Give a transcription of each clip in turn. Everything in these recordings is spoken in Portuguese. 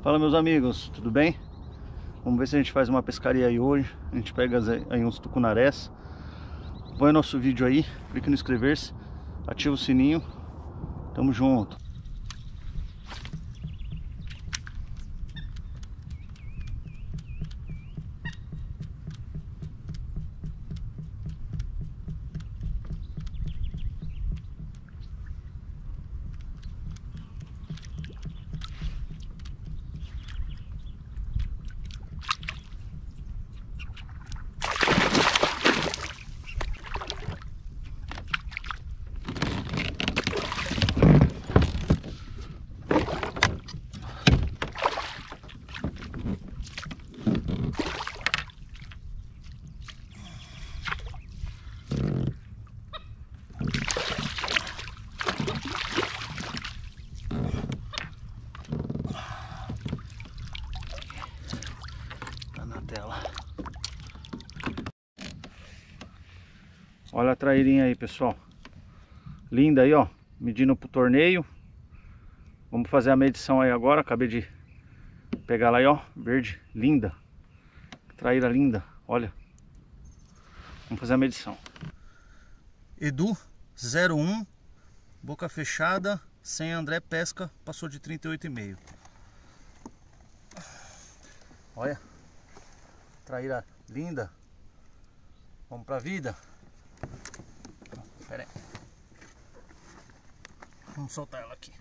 Fala, meus amigos, tudo bem? Vamos ver se a gente faz uma pescaria aí hoje. A gente pega aí uns tucunarés. Põe o nosso vídeo aí, clique no inscrever-se, ativa o sininho. Tamo junto. Olha a trairinha aí, pessoal. Linda aí, ó. Medindo pro torneio. Vamos fazer a medição aí agora. Acabei de pegar ela aí, ó. Verde, linda. Traíra linda, olha. Vamos fazer a medição. Edu 01, boca fechada, sem André Pesca, passou de 38,5. Olha. Traíra linda. Vamos pra vida. Pera aí. Vamos soltar ela aqui.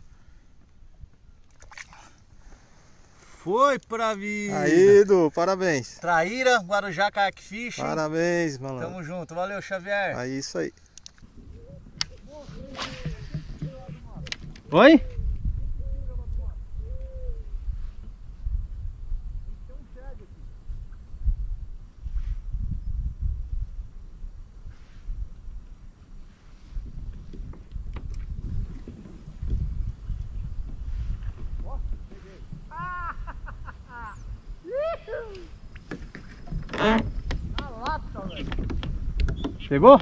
Foi pra vida. Aí, Edu, parabéns. Traíra, Guarujá Kayak Fishing. Parabéns, mano. Tamo junto, valeu, Xavier. Aí, isso aí. Oi? Pegou?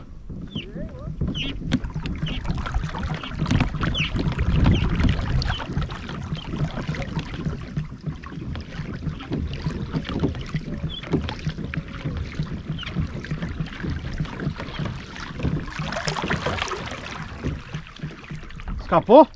Escapou?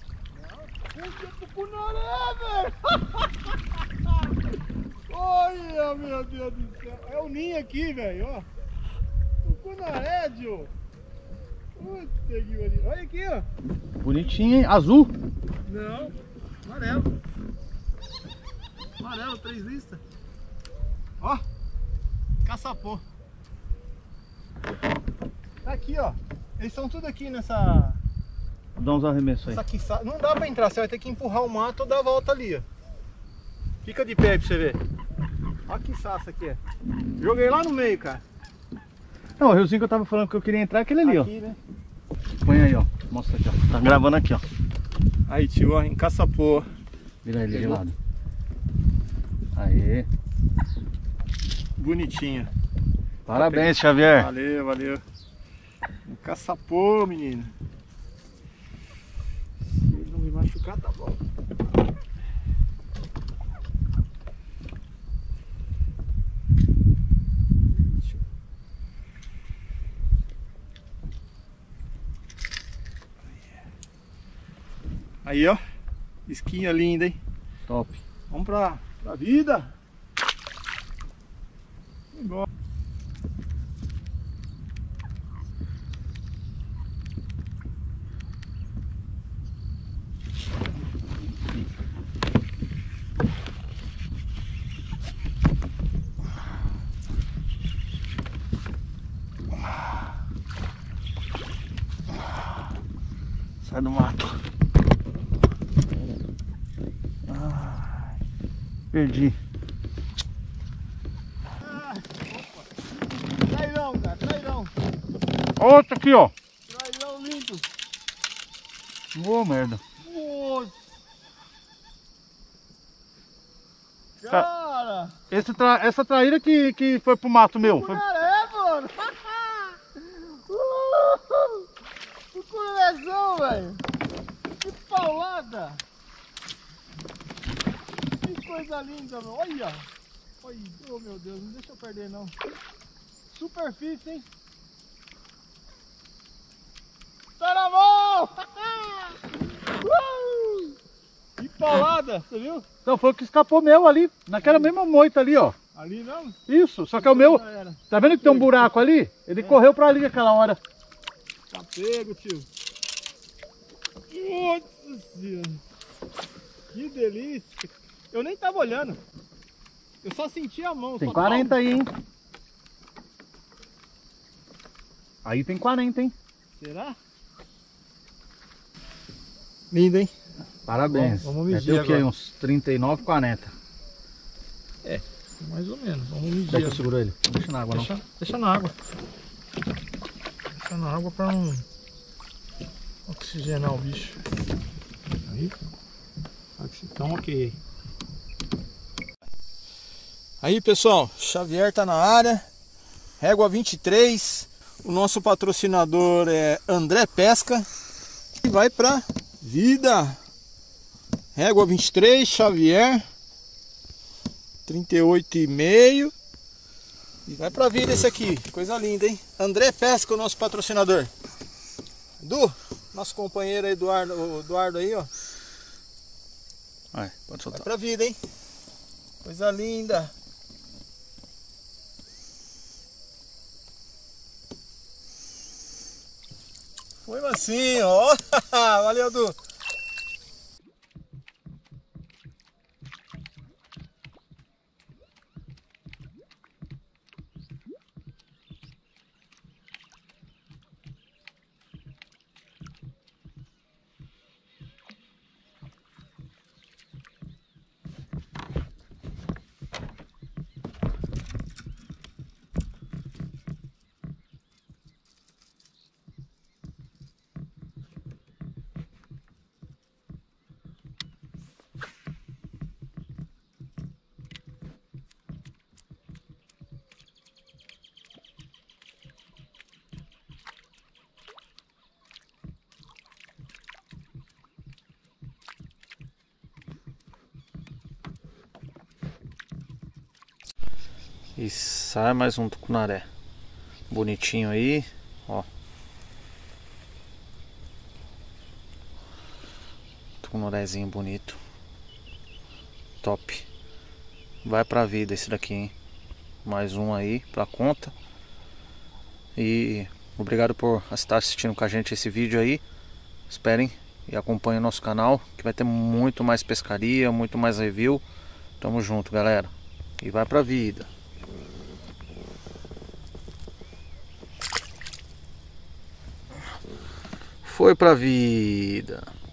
Olha, meu Deus do céu. É o ninho aqui, velho, ó. Tucunaré, Dio. Puta que pariu. Olha aqui, ó. Bonitinho, hein? Azul? Não, amarelo. Amarelo, 3 listas. Ó, caçapô. Tá aqui, ó. Eles estão tudo aqui nessa... Vou dar uns arremessos aí. Não dá pra entrar, você vai ter que empurrar o mato ou dar a volta ali, ó. Fica de pé aí pra você ver. Olha que saça aqui é. Joguei lá no meio, cara. Não, o riozinho que eu tava falando que eu queria entrar é aquele ali, aqui, ó. Né? Põe aí, ó. Mostra aqui, ó. Tá gravando aqui, ó. Aí, tio, ó, encaçapô. Vira ele de lado. Aê. Bonitinho. Parabéns, Xavier. Valeu, valeu. Encaçapô, menino. Se ele não me machucar, tá bom. Aí, ó, esquinha linda, hein? Top. Vamos pra vida. Igual. Sai do mato. Perdi. Trairão, cara, trairão. Outro aqui, ó. Trairão lindo. Ô, merda. Nossa. Cara. Essa traíra que foi pro mato meu. Foi... Mano. Que curação, velho. Que paulada. Que coisa linda, meu. Olha. Olha, oh meu Deus, não deixa eu perder não. Superfície, hein? Tá na mão! Que paulada, você viu? Então foi o que escapou meu ali, naquela mesma moita ali, ó. Ali não? Isso, só que é o meu. Tá vendo que tem um buraco ali? Ele correu pra ali aquela hora. Tá pego, tio. Nossa senhora. Que delícia. Eu nem tava olhando. Eu só senti a mão. Tem 40 aí, hein? Aí tem 40, hein? Será? Lindo, hein? Parabéns. Vamos medir deu o quê? agora. Uns 39, 40. É, mais ou menos. Vamos medir. Deixa que eu seguro ele. Não deixa na água, não. Deixa na água. Deixa na água pra não oxigenar o bicho. Aí. Então, ok. Aí, pessoal, Xavier tá na área. Régua 23. O nosso patrocinador é André Pesca. E vai pra vida. Régua 23, Xavier. 38,5. E vai pra vida esse aqui. Coisa linda, hein? André Pesca, o nosso patrocinador. Edu, nosso companheiro aí, Eduardo aí, ó. Vai, pode soltar. Vai pra vida, hein? Coisa linda. Foi assim, ó. Valeu, Edu. E sai mais um tucunaré. Bonitinho aí, ó. Tucunarézinho bonito. Top. Vai pra vida esse daqui, hein? Mais um aí pra conta. E obrigado por estar assistindo com a gente esse vídeo aí. Esperem e acompanhem o nosso canal, que vai ter muito mais pescaria, muito mais review. Tamo junto, galera. E vai pra vida. Foi pra vida.